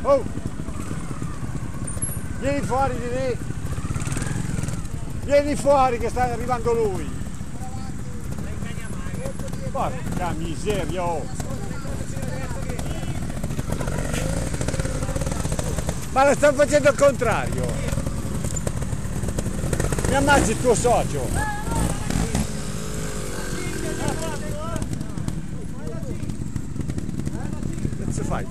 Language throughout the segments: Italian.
Oh! Vieni fuori di lì! Vieni fuori che sta arrivando lui! Porca miseria! Oh. Ma lo stanno facendo al contrario! Mi ammazzi il tuo socio! Che cazzo fai?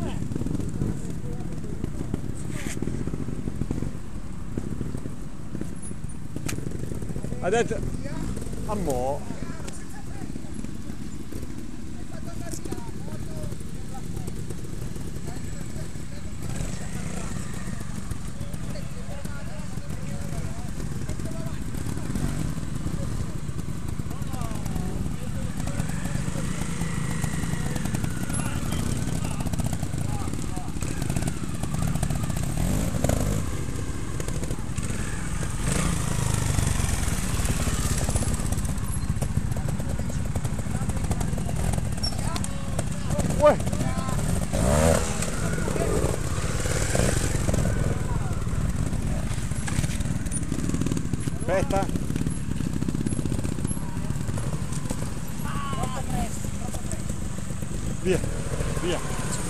Ha detto a mo'. Uè. Aspetta. Via, via.